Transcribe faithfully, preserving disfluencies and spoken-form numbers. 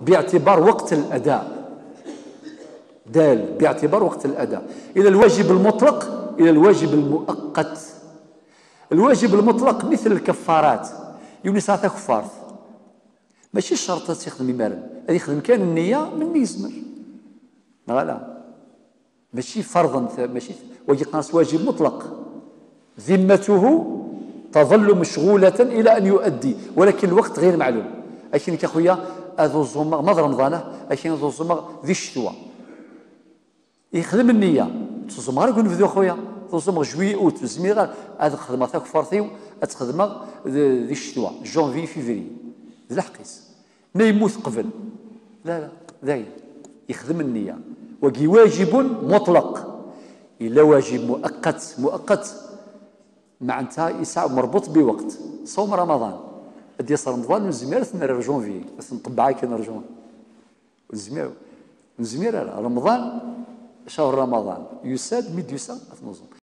باعتبار وقت الأداء، دال باعتبار وقت الأداء، إلى الواجب المطلق إلى الواجب المؤقت. الواجب المطلق مثل الكفارات، يونس عطا كفارت ماشي شرط تخدم يمارن، هذه يخدم كان النية من يزمر لا ماشي فرضا، ماشي ويجي قناص واجب مطلق، ذمته تظل مشغولة إلى أن يؤدي، ولكن الوقت غير معلوم. أكين كأخويا هذو الزمر ماذا رمضانه، أكين هذو الزمر ذي الشتوى يخدم النية تزمر يقول نفذو خويا تزمر جوي اوت زمير هذا خدمه تاع كفارتيو تخدم ذي الشتوى جونفي فيفري ذي الحقيس ما يموت قبل لا لا ذاي يخدم النية. وكي واجب مطلق إلا واجب مؤقت مؤقت معناتها يسع مربوط بوقت صوم رمضان ادي صار رمضان نزمير ثمر جونفي بس نطبعها كي نرجون نزمير نزمير رمضان شهر رمضان يساد ميد يساد نظم